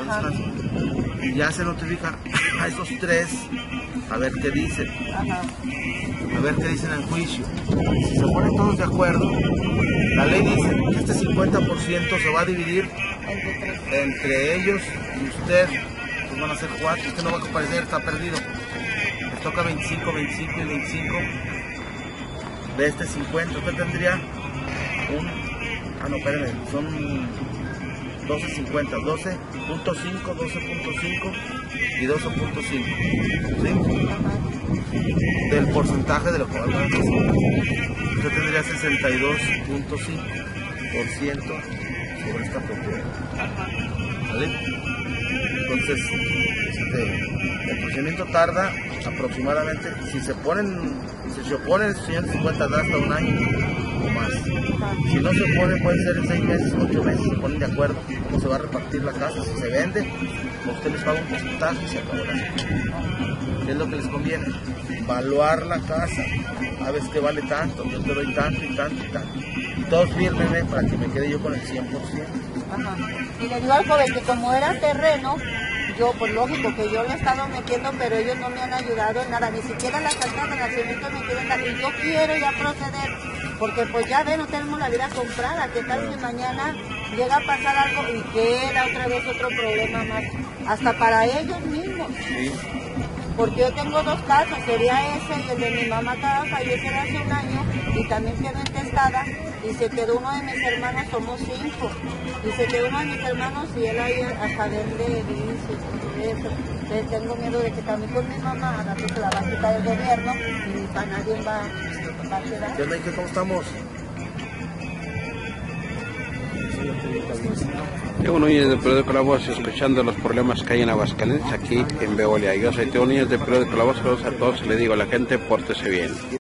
descanso. Y ya se notifica a esos tres a ver qué dicen. Ajá. A ver qué dicen en juicio. Si se ponen todos de acuerdo, la ley dice que este 50% se va a dividir entre ellos y usted. Pues van a ser 4, usted no va a comparecer, está perdido. Les toca 25, 25 y 25 de este 50. Usted tendría un... Ah, no, espérenme, son 12.50, 12.5, 12.5 y 12.5, ¿sí? Del porcentaje de lo que va a ganar. Usted tendría 62.5% sobre esta propiedad. ¿Vale? Entonces, el procedimiento tarda aproximadamente, si se oponen estos señores, se puede tardar hasta un año o más. Si no se oponen, puede ser en 6 meses, 8 meses, se ponen de acuerdo cómo se va a repartir la casa. Si se vende, usted les paga un porcentaje y se acabó la situación. ¿Qué es lo que les conviene? Evaluar la casa. Sabes que vale tanto, yo te doy tanto y tanto y tanto. Y todos fírmenme para que me quede yo con el 100%. Ajá. Y le digo al joven que como era terreno, yo, pues lógico que yo le he estado metiendo, pero ellos no me han ayudado en nada, ni siquiera las actas de nacimiento me quieren dar, y yo quiero ya proceder, porque pues ya ven, no tenemos la vida comprada, que tal vez mañana llega a pasar algo y queda otra vez otro problema más, hasta para ellos mismos. Sí. Porque yo tengo 2 casos, sería ese y el de mi mamá acaba de fallecer hace un año y también quedó intestada y se quedó uno de mis hermanos, somos 5, y se quedó uno de mis hermanos y él ahí hasta vende bicis y eso. Entonces tengo miedo de que también con mi mamá, a la que se la va a quitar el gobierno y para nadie va a quedar. ¿Qué onda, Ike? ¿Cómo estamos? Tengo Núñez de Perú de Calabozo escuchando los problemas que hay en Aguascalientes aquí en Veolia. Yo soy Teo Núñez de Perú de Calabozo, a todos les digo a la gente, pórtese bien.